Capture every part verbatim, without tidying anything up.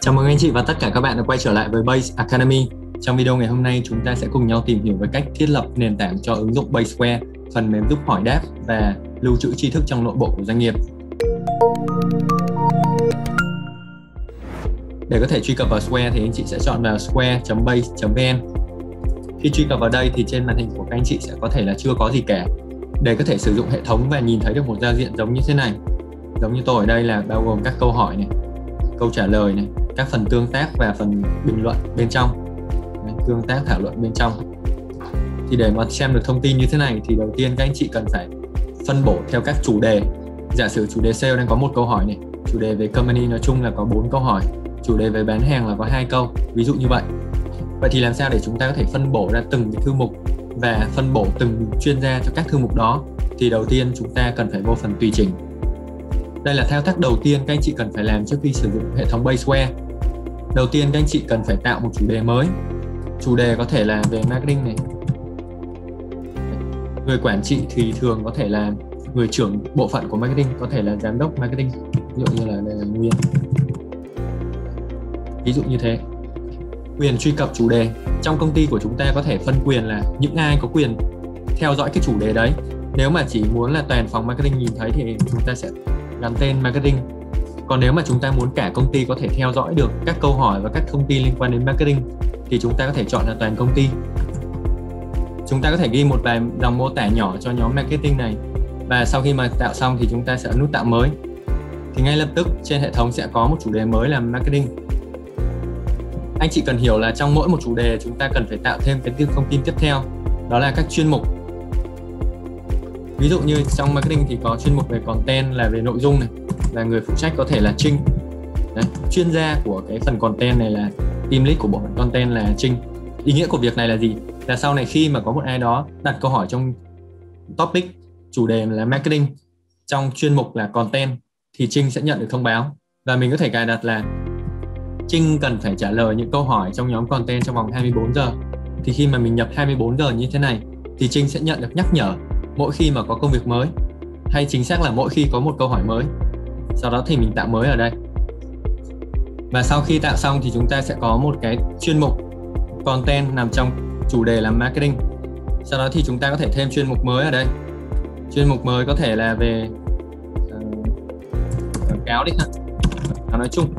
Chào mừng anh chị và tất cả các bạn đã quay trở lại với Base Academy. Trong video ngày hôm nay, chúng ta sẽ cùng nhau tìm hiểu về cách thiết lập nền tảng cho ứng dụng Baseware, phần mềm giúp hỏi đáp và lưu trữ tri thức trong nội bộ của doanh nghiệp. Để có thể truy cập vào Square thì anh chị sẽ chọn vào square chấm base chấm vn. Khi truy cập vào đây thì trên màn hình của các anh chị sẽ có thể là chưa có gì cả. Để có thể sử dụng hệ thống và nhìn thấy được một giao diện giống như thế này, giống như tôi ở đây là bao gồm các câu hỏi này, câu trả lời này, các phần tương tác và phần bình luận bên trong, tương tác thảo luận bên trong. Thì để mà xem được thông tin như thế này thì đầu tiên các anh chị cần phải phân bổ theo các chủ đề. Giả sử chủ đề sale đang có một câu hỏi này, chủ đề về company nói chung là có bốn câu hỏi, chủ đề về bán hàng là có hai câu, ví dụ như vậy. Vậy thì làm sao để chúng ta có thể phân bổ ra từng cái thư mục và phân bổ từng chuyên gia cho các thư mục đó? Thì đầu tiên chúng ta cần phải vô phần tùy chỉnh. Đây là thao tác đầu tiên các anh chị cần phải làm trước khi sử dụng hệ thống Baseware. Đầu tiên các anh chị cần phải tạo một chủ đề mới. Chủ đề có thể là về marketing này. Người quản trị thì thường có thể là người trưởng bộ phận của marketing, có thể là giám đốc marketing, ví dụ như là đây là Nguyên. Ví dụ như thế. Quyền truy cập chủ đề. Trong công ty của chúng ta có thể phân quyền là những ai có quyền theo dõi cái chủ đề đấy. Nếu mà chỉ muốn là toàn phòng marketing nhìn thấy thì chúng ta sẽ gắn tên marketing. Còn nếu mà chúng ta muốn cả công ty có thể theo dõi được các câu hỏi và các thông tin liên quan đến marketing thì chúng ta có thể chọn là toàn công ty. Chúng ta có thể ghi một vài dòng mô tả nhỏ cho nhóm marketing này, và sau khi mà tạo xong thì chúng ta sẽ ấn nút tạo mới. Thì ngay lập tức trên hệ thống sẽ có một chủ đề mới là marketing. Anh chị cần hiểu là trong mỗi một chủ đề chúng ta cần phải tạo thêm cái thông tin tiếp theo, đó là các chuyên mục. Ví dụ như trong marketing thì có chuyên mục về content là về nội dung này, và người phụ trách có thể là Trinh. Đấy, chuyên gia của cái phần content này là team lead của bộ phận content là Trinh. Ý nghĩa của việc này là gì? Là sau này khi mà có một ai đó đặt câu hỏi trong topic chủ đề là marketing, trong chuyên mục là content, thì Trinh sẽ nhận được thông báo. Và mình có thể cài đặt là Trinh cần phải trả lời những câu hỏi trong nhóm content trong vòng hai mươi bốn giờ. Thì khi mà mình nhập hai mươi bốn giờ như thế này thì Trinh sẽ nhận được nhắc nhở mỗi khi mà có công việc mới, hay chính xác là mỗi khi có một câu hỏi mới. Sau đó thì mình tạo mới ở đây. Và sau khi tạo xong thì chúng ta sẽ có một cái chuyên mục content nằm trong chủ đề là marketing. Sau đó thì chúng ta có thể thêm chuyên mục mới ở đây. Chuyên mục mới có thể là về uh, quảng cáo đi ha, quảng cáo nói chung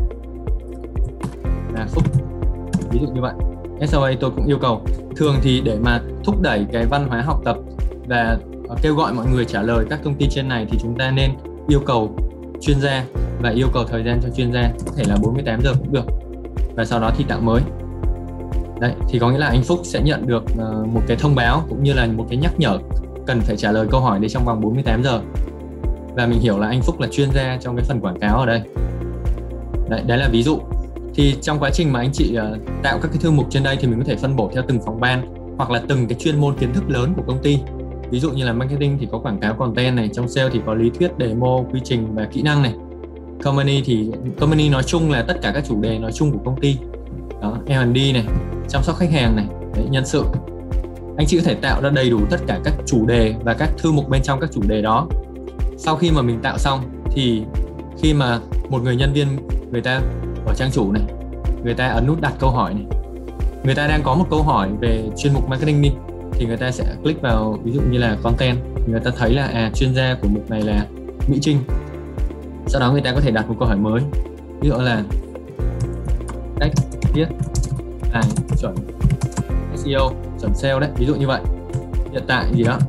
là Phúc, ví dụ như vậy. ét o a tôi cũng yêu cầu thường thì để mà thúc đẩy cái văn hóa học tập và kêu gọi mọi người trả lời các thông tin trên này thì chúng ta nên yêu cầu chuyên gia và yêu cầu thời gian cho chuyên gia, có thể là bốn mươi tám giờ cũng được. Và sau đó thì tạo mới. Đấy, thì có nghĩa là anh Phúc sẽ nhận được uh, một cái thông báo cũng như là một cái nhắc nhở cần phải trả lời câu hỏi đấy trong vòng bốn mươi tám giờ. Và mình hiểu là anh Phúc là chuyên gia trong cái phần quảng cáo ở đây. Đấy, đấy là ví dụ. Thì trong quá trình mà anh chị uh, tạo các cái thư mục trên đây thì mình có thể phân bổ theo từng phòng ban hoặc là từng cái chuyên môn kiến thức lớn của công ty. Ví dụ như là marketing thì có quảng cáo content này, trong sale thì có lý thuyết, demo, quy trình và kỹ năng này. Company thì company nói chung là tất cả các chủ đề nói chung của công ty. Đó, rờ and đê này, chăm sóc khách hàng này, đấy, nhân sự. Anh chị có thể tạo ra đầy đủ tất cả các chủ đề và các thư mục bên trong các chủ đề đó. Sau khi mà mình tạo xong thì khi mà một người nhân viên người ta ở trang chủ này, người ta ấn nút đặt câu hỏi này, người ta đang có một câu hỏi về chuyên mục marketing đi, thì người ta sẽ click vào ví dụ như là content, người ta thấy là à chuyên gia của mục này là Mỹ Trinh. Sau đó người ta có thể đặt một câu hỏi mới, ví dụ là cách viết bài chuẩn ét e o, chuẩn sale đấy, ví dụ như vậy. Hiện tại gì đó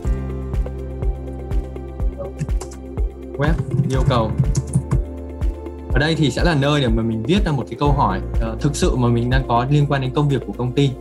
web yêu cầu. Ở đây thì sẽ là nơi để mà mình viết ra một cái câu hỏi uh, thực sự mà mình đang có liên quan đến công việc của công ty.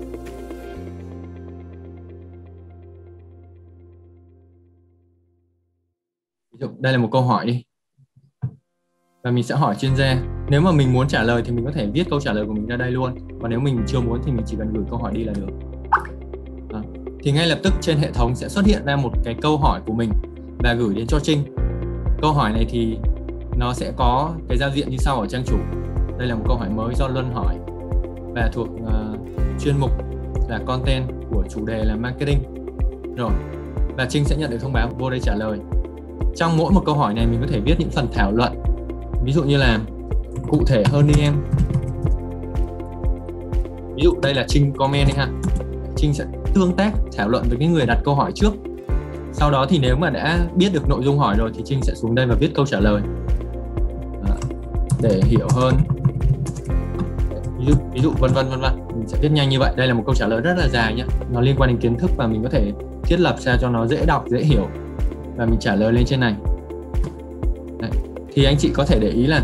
Ví dụ đây là một câu hỏi đi, và mình sẽ hỏi chuyên gia. Nếu mà mình muốn trả lời thì mình có thể viết câu trả lời của mình ra đây luôn, còn nếu mình chưa muốn thì mình chỉ cần gửi câu hỏi đi là được. Đó. Thì ngay lập tức trên hệ thống sẽ xuất hiện ra một cái câu hỏi của mình và gửi đến cho Trinh. Câu hỏi này thì nó sẽ có cái giao diện như sau ở trang chủ. Đây là một câu hỏi mới do Luân hỏi và thuộc uh, chuyên mục là content của chủ đề là marketing. Rồi, và Trinh sẽ nhận được thông báo vô đây trả lời. Trong mỗi một câu hỏi này mình có thể viết những phần thảo luận. Ví dụ như là cụ thể hơn đi em, ví dụ đây là Trinh comment đi ha. Trinh sẽ tương tác thảo luận với cái người đặt câu hỏi trước. Sau đó thì nếu mà đã biết được nội dung hỏi rồi thì Trinh sẽ xuống đây và viết câu trả lời. Đó, để hiểu hơn. Ví dụ, ví dụ vân vân vân vân. Mình sẽ viết nhanh như vậy. Đây là một câu trả lời rất là dài nhé. Nó liên quan đến kiến thức và mình có thể thiết lập sao cho nó dễ đọc, dễ hiểu. Và mình trả lời lên trên này. Đấy. Thì anh chị có thể để ý là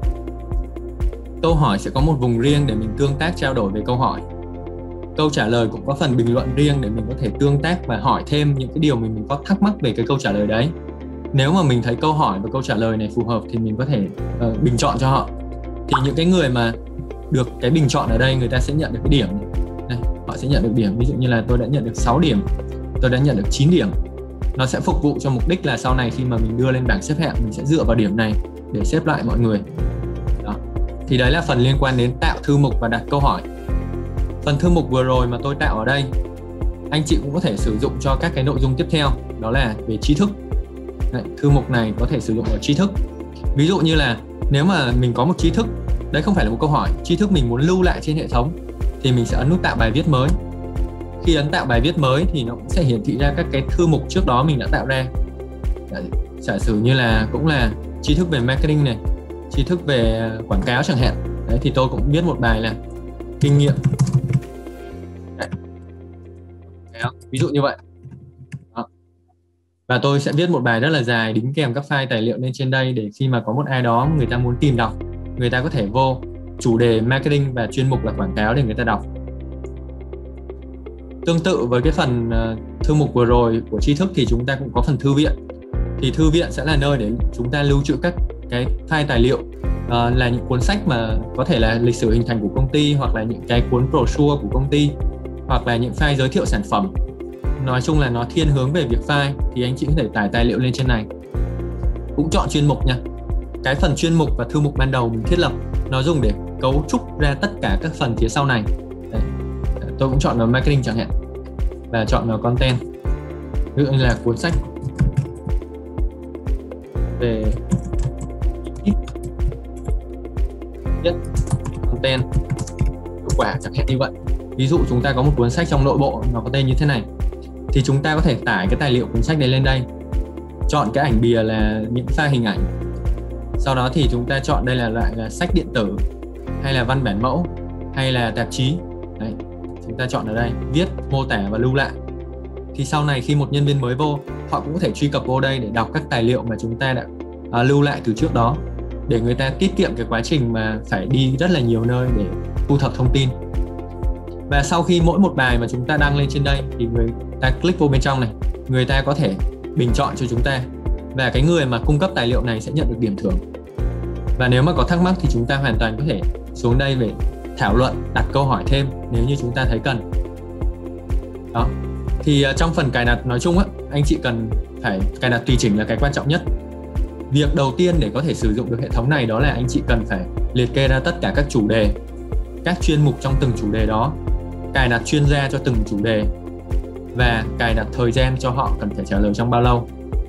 câu hỏi sẽ có một vùng riêng để mình tương tác trao đổi về câu hỏi. Câu trả lời cũng có phần bình luận riêng để mình có thể tương tác và hỏi thêm những cái điều mình, mình có thắc mắc về cái câu trả lời đấy. Nếu mà mình thấy câu hỏi và câu trả lời này phù hợp thì mình có thể uh, bình chọn cho họ. Thì những cái người mà được cái bình chọn ở đây, người ta sẽ nhận được cái điểm này. Đây, họ sẽ nhận được điểm. Ví dụ như là tôi đã nhận được sáu điểm, tôi đã nhận được chín điểm. Nó sẽ phục vụ cho mục đích là sau này khi mà mình đưa lên bảng xếp hạng, mình sẽ dựa vào điểm này để xếp lại mọi người. Đó. Thì đấy là phần liên quan đến tạo thư mục và đặt câu hỏi. Phần thư mục vừa rồi mà tôi tạo ở đây, anh chị cũng có thể sử dụng cho các cái nội dung tiếp theo, đó là về tri thức. Đấy, thư mục này có thể sử dụng ở tri thức. Ví dụ như là nếu mà mình có một tri thức, đấy không phải là một câu hỏi, tri thức mình muốn lưu lại trên hệ thống, thì mình sẽ ấn nút tạo bài viết mới. Khi ấn tạo bài viết mới thì nó cũng sẽ hiển thị ra các cái thư mục trước đó mình đã tạo ra. Đấy, giả sử như là cũng là tri thức về marketing này, tri thức về quảng cáo chẳng hạn. Đấy, thì tôi cũng viết một bài là kinh nghiệm. Đấy. Ví dụ như vậy. Đó. Và tôi sẽ viết một bài rất là dài đính kèm các file tài liệu lên trên đây để khi mà có một ai đó người ta muốn tìm đọc, người ta có thể vô chủ đề marketing và chuyên mục là quảng cáo để người ta đọc. Tương tự với cái phần uh, thư mục vừa rồi của tri thức thì chúng ta cũng có phần thư viện. Thì thư viện sẽ là nơi để chúng ta lưu trữ các cái file tài liệu, uh, là những cuốn sách mà có thể là lịch sử hình thành của công ty, hoặc là những cái cuốn brochure của công ty, hoặc là những file giới thiệu sản phẩm. Nói chung là nó thiên hướng về việc file thì anh chị có thể tải tài liệu lên trên này. Cũng chọn chuyên mục nha. Cái phần chuyên mục và thư mục ban đầu mình thiết lập nó dùng để cấu trúc ra tất cả các phần phía sau này. Đấy. Tôi cũng chọn vào marketing chẳng hạn và chọn vào content, ví dụ như là cuốn sách về viết content hiệu quả chẳng hạn như vậy. Ví dụ chúng ta có một cuốn sách trong nội bộ nó có tên như thế này, thì chúng ta có thể tải cái tài liệu cuốn sách đấy lên đây, chọn cái ảnh bìa là những file hình ảnh, sau đó thì chúng ta chọn đây là loại là sách điện tử hay là văn bản mẫu hay là tạp chí. Đấy, chúng ta chọn ở đây, viết, mô tả và lưu lại. Thì sau này khi một nhân viên mới vô, họ cũng có thể truy cập vô đây để đọc các tài liệu mà chúng ta đã à, lưu lại từ trước đó, để người ta tiết kiệm cái quá trình mà phải đi rất là nhiều nơi để thu thập thông tin. Và sau khi mỗi một bài mà chúng ta đăng lên trên đây thì người ta click vô bên trong này, người ta có thể bình chọn cho chúng ta, và cái người mà cung cấp tài liệu này sẽ nhận được điểm thưởng. Và nếu mà có thắc mắc thì chúng ta hoàn toàn có thể xuống đây để thảo luận, đặt câu hỏi thêm nếu như chúng ta thấy cần. Đó. Thì uh, trong phần cài đặt nói chung á, anh chị cần phải cài đặt tùy chỉnh là cái quan trọng nhất. Việc đầu tiên để có thể sử dụng được hệ thống này đó là anh chị cần phải liệt kê ra tất cả các chủ đề, các chuyên mục trong từng chủ đề đó, cài đặt chuyên gia cho từng chủ đề và cài đặt thời gian cho họ cần phải trả lời trong bao lâu.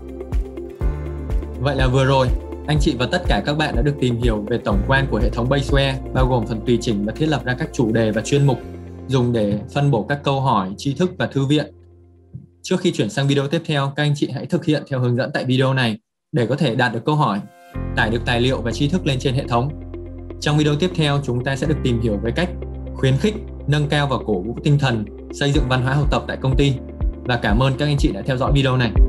Vậy là vừa rồi anh chị và tất cả các bạn đã được tìm hiểu về tổng quan của hệ thống Baseware, bao gồm phần tùy chỉnh và thiết lập ra các chủ đề và chuyên mục dùng để phân bổ các câu hỏi, tri thức và thư viện. Trước khi chuyển sang video tiếp theo, các anh chị hãy thực hiện theo hướng dẫn tại video này để có thể đạt được câu hỏi, tải được tài liệu và tri thức lên trên hệ thống. Trong video tiếp theo, chúng ta sẽ được tìm hiểu về cách khuyến khích, nâng cao và cổ vũ tinh thần, xây dựng văn hóa học tập tại công ty. Và cảm ơn các anh chị đã theo dõi video này.